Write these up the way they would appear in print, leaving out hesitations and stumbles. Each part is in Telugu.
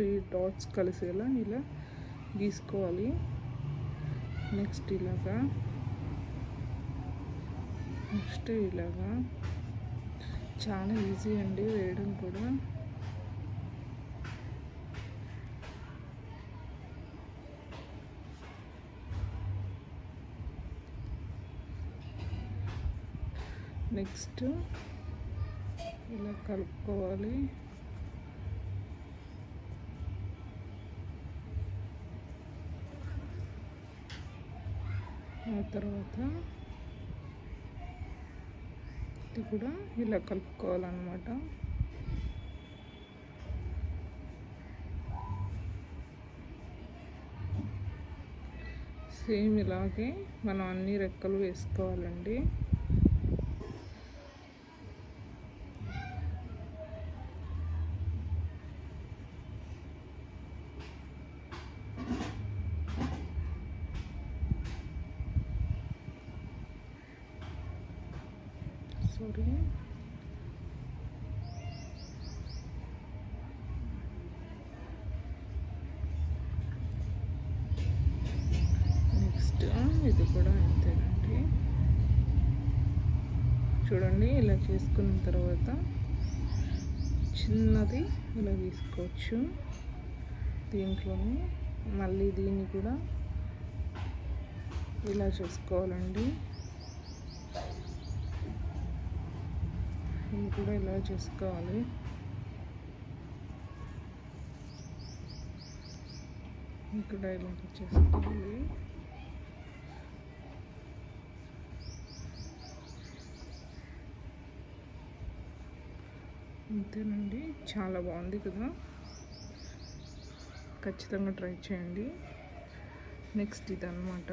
ఈ డాట్స్ కలిసేలా ఇలా గీసుకోవాలి. నెక్స్ట్ ఇలాగా చాలా ఈజీ అండి వేయడం కూడా. నెక్స్ట్ ఇలా కలుపుకోవాలి. ఆ తర్వాత ఇది కూడా ఇలా కలుపుకోవాలన్నమాట. సేమ్ ఇలాగే మనం అన్ని రెక్కలు వేసుకోవాలండి. నెక్స్ట్ ఇది కూడా అంతేనండి. చూడండి ఇలా చేసుకున్న తర్వాత చిన్నది ఇలా తీసుకోవచ్చు దీంట్లోనే. మళ్ళీ దీన్ని కూడా ఇలా చేసుకోవాలండి. ఇది కూడా ఇలా చేసుకోవాలి. ఇక్కడ ఇలా చేసుకోవాలి. అంతేనండి, చాలా బాగుంది కదా, ఖచ్చితంగా ట్రై చేయండి. నెక్స్ట్ ఇది అన్నమాట.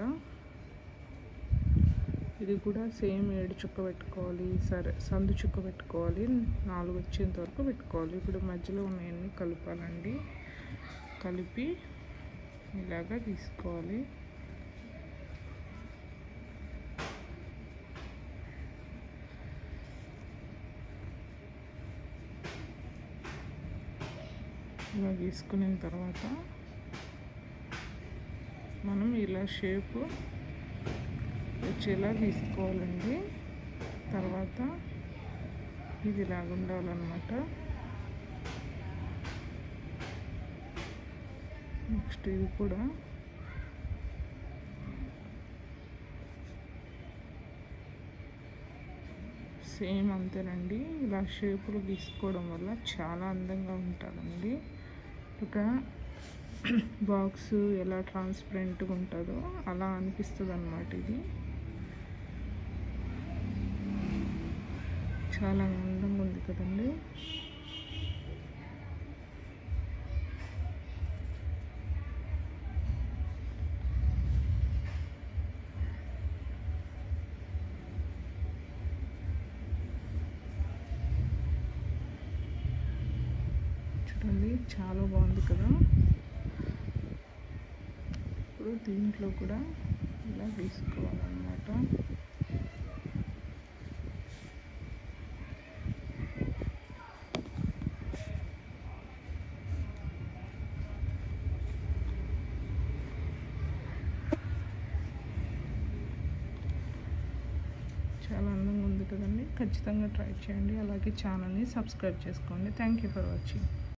ఇది కూడా సేమ్ 7 చుక్క పెట్టుకోవాలి. సరే, సందు చుక్క పెట్టుకోవాలి. 4 వచ్చేంత వరకు పెట్టుకోవాలి. ఇప్పుడు మధ్యలో ఉన్నాయన్నీ కలపాలండి. కలిపి ఇలాగా తీసుకోవాలి. ఇలా తీసుకున్న తర్వాత మనం ఇలా షేపు వచ్చేలా తీసుకోవాలండి. తర్వాత ఇది ఇలాగ ఉండాలన్నమాట. నెక్స్ట్ ఇది కూడా సేమ్ అంతేనండి. ఇలా షేపులు గీసుకోవడం వల్ల చాలా అందంగా ఉంటుందండి. ఒక బాక్స్ ఎలా ట్రాన్స్పరెంట్గా ఉంటుందో అలా అనిపిస్తుంది అన్నమాట. ఇది చాలా అందంగా ఉంది కదండి. చూడండి చాలా బాగుంది కదా. ఇప్పుడు దీంట్లో కూడా ఇలా తీసుకోవాలన్నమాట. చాలా అందంగా ఉంది కదండి. ఖచ్చితంగా ట్రై చేయండి. అలాగే ఛానల్ని సబ్స్క్రైబ్ చేసుకోండి. Thank you for watching.